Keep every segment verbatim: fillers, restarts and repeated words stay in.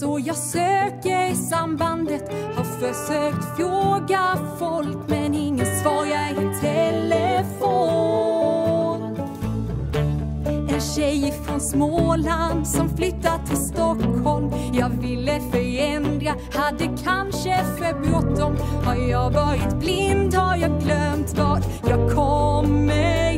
Så jag söker sambandet, har försökt fråga folk, men ingen svarar i telefon. En tjej från Småland som flyttat till Stockholm. Jag ville förändra, hade kanske för bråttom. Har jag varit blind, har jag glömt vart jag kommer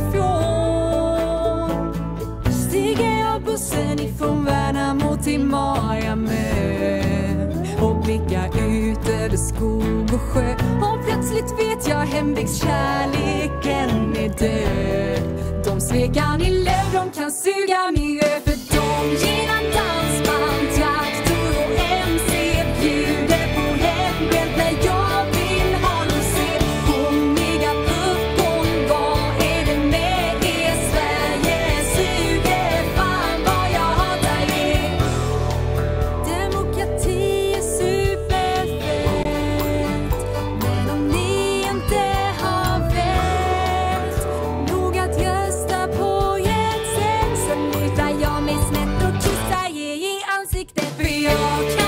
ifrån. Stiger jag bussen ifrån Värnamo till Mariamö och blickar ut över skog och sjö. Och plötsligt vet jag hembygdskärleken är död. De svekan i löv, de kan suga miljö. För de gillar dansband, traktor och M C. Bjuder på hembränt när jag vill ha musik. Sjungiga puckon, vad är det med er? Sverige suger, fan vad jag hatar er. Demokrati är superfett, men om ni inte har vett nog att rösta på ett sätt, så lutar jag mig snett och kissar er i ansiktet. För jag kan